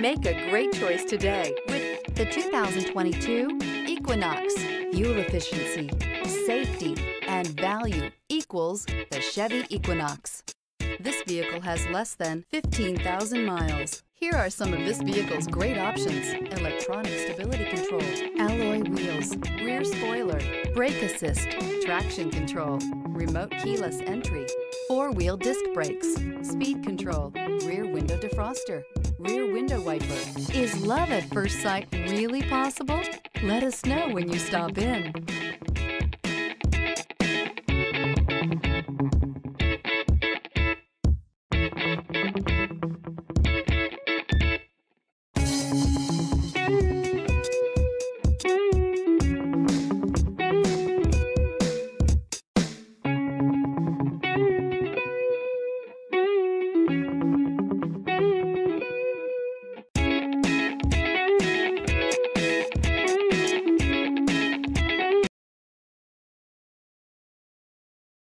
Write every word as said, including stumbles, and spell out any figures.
Make a great choice today with the two thousand twenty-two Equinox. Fuel efficiency, safety, and value equals the Chevy Equinox. This vehicle has less than fifteen thousand miles. Here are some of this vehicle's great options: electronic stability control, alloy wheels, rear spoiler, brake assist, traction control, remote keyless entry, four-wheel disc brakes, speed control, rear window defroster, rear window wiper. Is love at first sight really possible? Let us know when you stop in.